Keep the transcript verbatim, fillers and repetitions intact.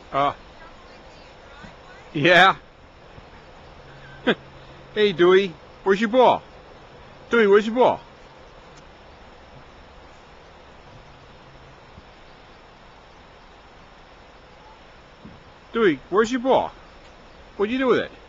Uh, yeah. Hey, Dewey, where's your ball? Dewey, where's your ball? Dewey, where's your ball? What'd you do with it?